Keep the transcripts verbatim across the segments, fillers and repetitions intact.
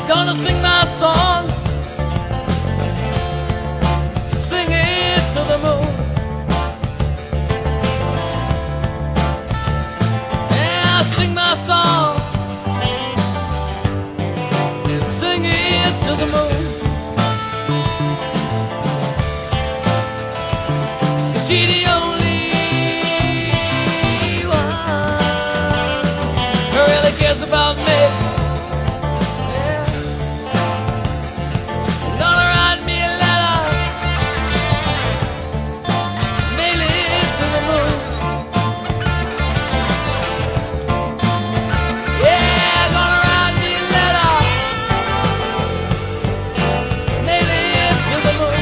Gonna sing my song, sing it to the moon. Yeah, I'll sing my song, sing it to the moon. She's the only one who really cares about me. Yeah. Gonna write me a letter, mail it to the moon. Yeah, gonna write me a letter, mail it to the moon.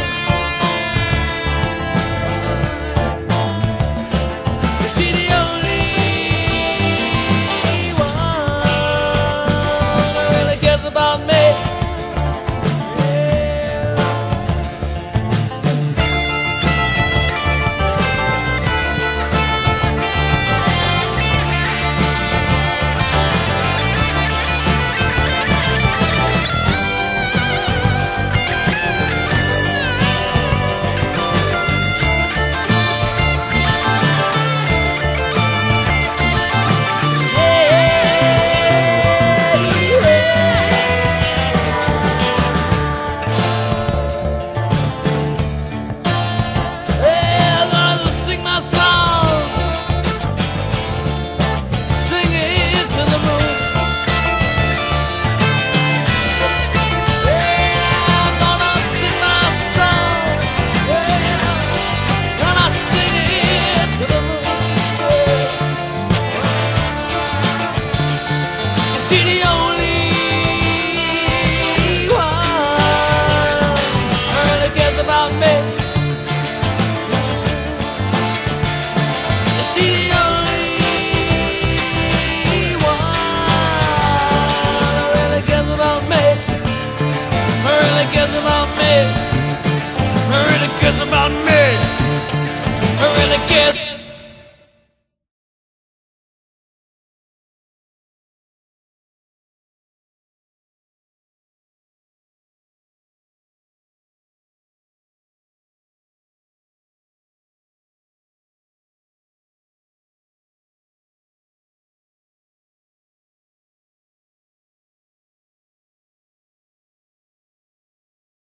She's the only one who really cares about me.